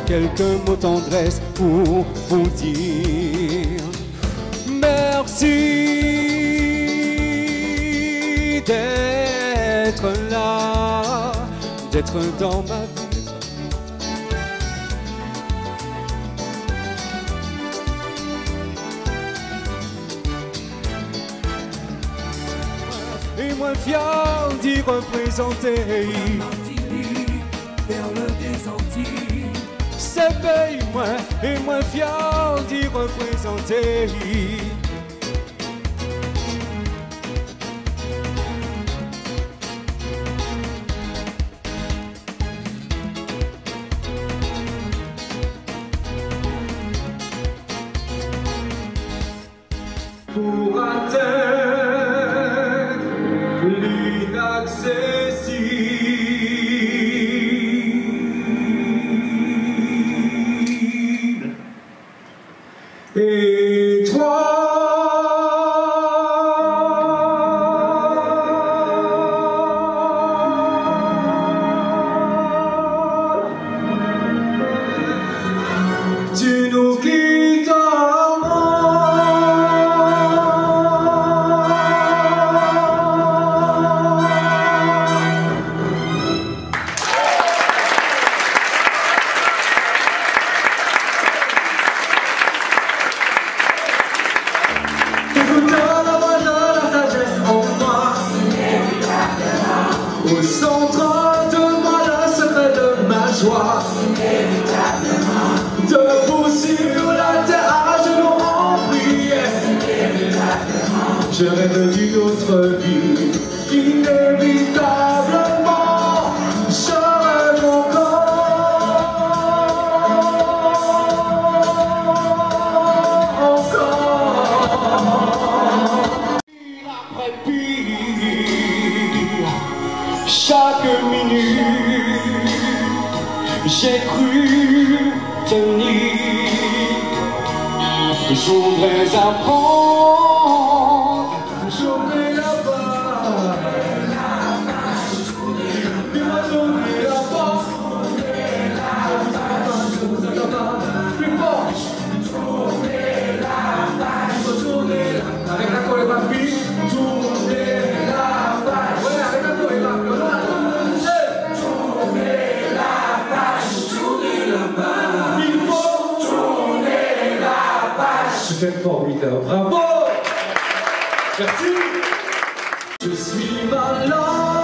quelques mots tendresse pour vous dire merci d'être là, d'être dans ma vie. Et moins fier d'y représenter perle des Antilles. ce pays, moins et moins fier d'y représenter. Pour atteindre l'inaccessible, et toi, tu nous quittes. Au centre de moi, le secret de ma joie, debout sur la terre, à genoux en prière. Je rêve d'une autre vie, inévitablement, je rêve encore. Après pire, chaque minute, j'ai cru tenir. Je voudrais apprendre, je vais là-bas. Dis-moi tourner là-bas. Plus fort. Tourner là-bas. Tourner là-bas. Avec la chorégraphie. Tourner là-bas. Ouais, avec la chorégraphie. C'est formidable, bravo! Merci! Je suis malade.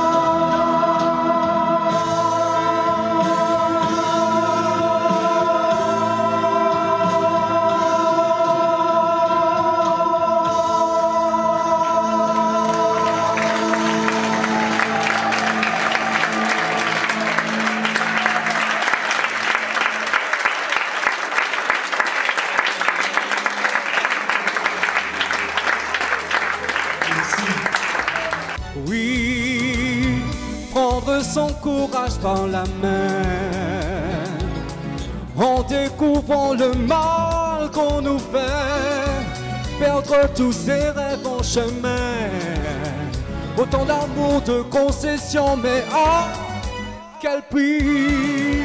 Oui, prendre son courage par la main, en découvrant le mal qu'on nous fait, perdre tous ses rêves en chemin. Autant d'amour, de concessions, mais à quel prix?